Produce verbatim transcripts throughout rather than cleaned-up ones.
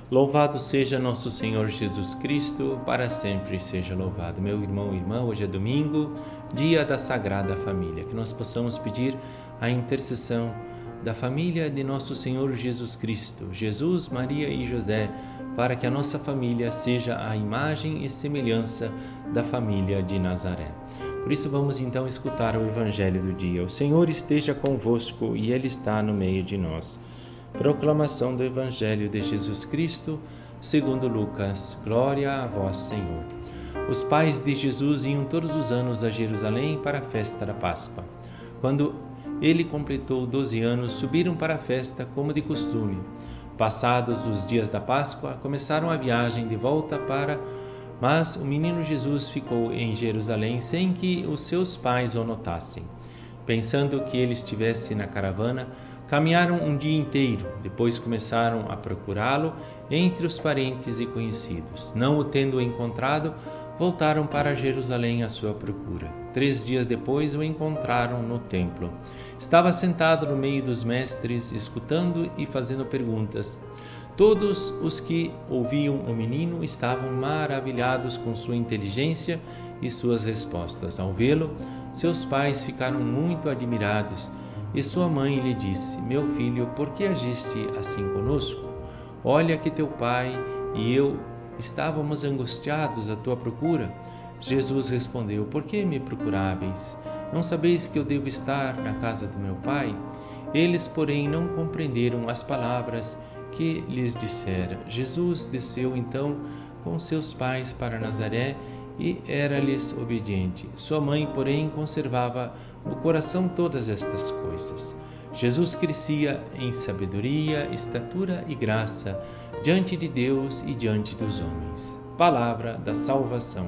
Louvado seja nosso Senhor Jesus Cristo, para sempre seja louvado. Meu irmão e irmã, hoje é domingo, dia da Sagrada Família. Que nós possamos pedir a intercessão da família de nosso Senhor Jesus Cristo, Jesus, Maria e José, para que a nossa família seja a imagem e semelhança da família de Nazaré. Por isso vamos então escutar o Evangelho do dia. O Senhor esteja convosco e Ele está no meio de nós. Proclamação do Evangelho de Jesus Cristo, segundo Lucas. Glória a vós, Senhor. Os pais de Jesus iam todos os anos a Jerusalém para a festa da Páscoa. Quando ele completou doze anos, subiram para a festa como de costume. Passados os dias da Páscoa, começaram a viagem de volta para... Mas o menino Jesus ficou em Jerusalém sem que os seus pais o notassem. Pensando que ele estivesse na caravana, caminharam um dia inteiro, depois começaram a procurá-lo entre os parentes e conhecidos. Não o tendo encontrado, voltaram para Jerusalém à sua procura. Três dias depois o encontraram no templo. Estava sentado no meio dos mestres, escutando e fazendo perguntas. Todos os que ouviam o menino estavam maravilhados com sua inteligência e suas respostas. Ao vê-lo, seus pais ficaram muito admirados. E sua mãe lhe disse: Meu filho, por que agiste assim conosco? Olha que teu pai e eu estávamos angustiados à tua procura. Jesus respondeu: Por que me procuráveis? Não sabeis que eu devo estar na casa do meu pai? Eles, porém, não compreenderam as palavras que lhes dissera. Jesus desceu então com seus pais para Nazaré e era-lhes obediente. Sua mãe, porém, conservava no coração todas estas coisas. Jesus crescia em sabedoria, estatura e graça diante de Deus e diante dos homens. Palavra da salvação.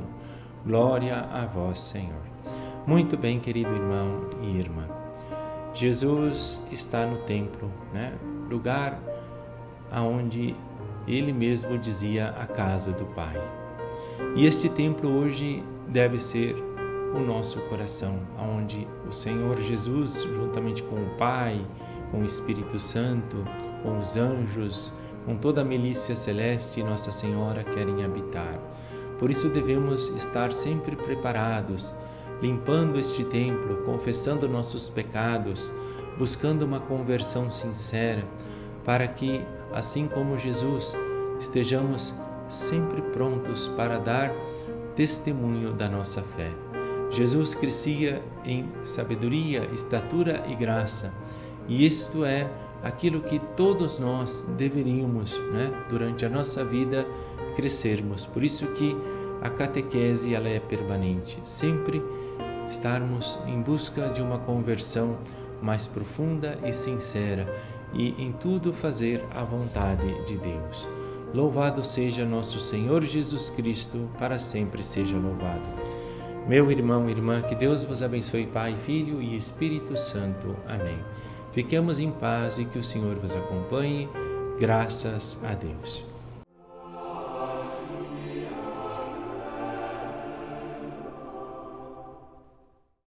Glória a vós, Senhor. Muito bem, querido irmão e irmã. Jesus está no templo, né? Lugar aonde ele mesmo dizia a casa do Pai. E este templo hoje deve ser o nosso coração, onde o Senhor Jesus, juntamente com o Pai, com o Espírito Santo, com os anjos, com toda a milícia celeste, Nossa Senhora querem habitar. Por isso devemos estar sempre preparados, limpando este templo, confessando nossos pecados, buscando uma conversão sincera, para que, assim como Jesus, estejamos sempre prontos para dar testemunho da nossa fé. Jesus crescia em sabedoria, estatura e graça, e isto é aquilo que todos nós deveríamos, né, durante a nossa vida, crescermos. Por isso que a catequese ela é permanente, sempre estarmos em busca de uma conversão mais profunda e sincera, e em tudo fazer a vontade de Deus. Louvado seja nosso Senhor Jesus Cristo, para sempre seja louvado. Meu irmão e irmã, que Deus vos abençoe, Pai, Filho e Espírito Santo. Amém. Fiquemos em paz e que o Senhor vos acompanhe. Graças a Deus.